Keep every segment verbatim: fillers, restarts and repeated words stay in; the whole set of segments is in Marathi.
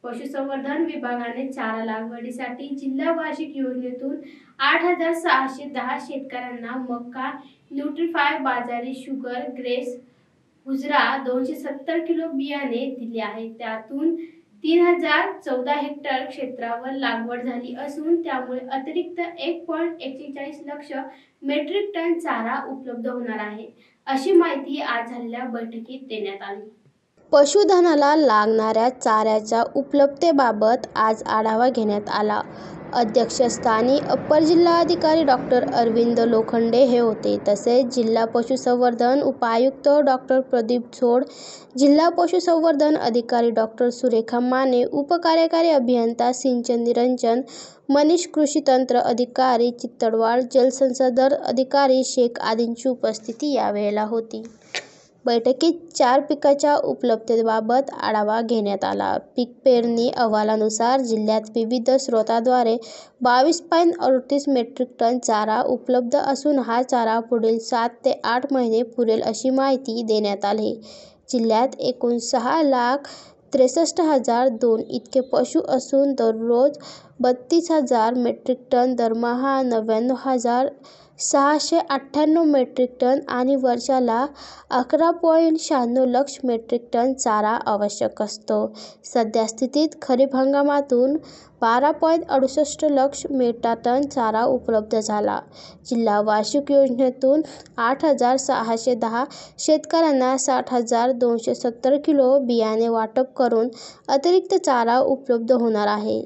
पशुसंवर्धन विभागाने चारा लागवडीसाठी जिल्हा वार्षिक योजनेतून आठ हजार सहाशे दहा शेतकऱ्यांना मका, न्यूट्रीफाय, बाजरी, शुगर ग्रेस, हुजरा दोनशे सत्तर किलो बियाणे दिले आहे। त्यातून तीन हजार चौदा हेक्टर क्षेत्रावर लागवड झाली असून त्यामुळे अतिरिक्त एक पॉइंट एक्केचाळीस लक्ष मेट्रिक टन चारा उपलब्ध होणार आहे, अशी माहिती आज झालेल्या बैठकीत देण्यात आली। पशुधनाला लागणाऱ्या चाऱ्याच्या उपलब्धतेबाबत आज आढावा घेण्यात आला। अध्यक्षस्थानी अप्पर जिल्हाधिकारी डॉक्टर अरविंद लोखंडे हे होते। तसेच जिल्हा पशुसंवर्धन उपायुक्त डॉक्टर प्रदीप झोड, जिल्हा पशुसंवर्धन अधिकारी डॉक्टर सुरेखा माने, उपकार्यकारी अभियंता सिंचन निरंजन मनीष, कृषी तंत्र अधिकारी चित्तडवाड, जलसंसाधन अधिकारी शेख आदींची उपस्थिती यावेळेला होती। बैठकीत चार पिकाच्या उपलब्धतेबाबत आढावा घेण्यात आला। पीक पेरणी अहवालानुसार जिल्ह्यात विविध स्रोतांद्वारे बावीस पॉइंट अडतीस मेट्रिक टन चारा उपलब्ध असून हा चारा पुढील सात ते आठ महिने पुरेल अशी माहिती देण्यात आली। जिल्ह्यात एकूण सहा लाख त्रेसष्ट हजार दोन इतके पशु असून दररोज बत्तीस हजार मेट्रिक टन, दरमहा नव्याण्णव हजार सहाशे अठ्ठ्याण्णव मेट्रिक टन आणि वर्षाला अकरा पॉइंट शहाण्णव लक्ष मेट्रिक टन चारा आवश्यक असतो। सध्या स्थितीत खरीप हंगामातून बारा पॉइंट अडुसष्ट लक्ष मेट्रिक टन चारा उपलब्ध झाला। जिल्हा वार्षिक योजनेतून आठ हजार सहाशे दहा शेतकऱ्यांना साठ हजार दोनशे सत्तर किलो बियाणे वाटप करून अतिरिक्त चारा उपलब्ध होणार आहे।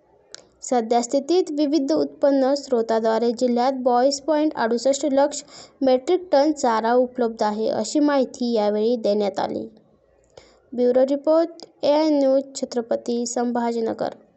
सध्या स्थितीत विविध उत्पन्न स्रोतांद्वारे जिल्ह्यात बावीस पॉइंट अडुसष्ट लक्ष मेट्रिक टन चारा उपलब्ध आहे, अशी माहिती यावेळी देण्यात आली। Bureau report, A I news, Chhatrapati Sambhajinagar.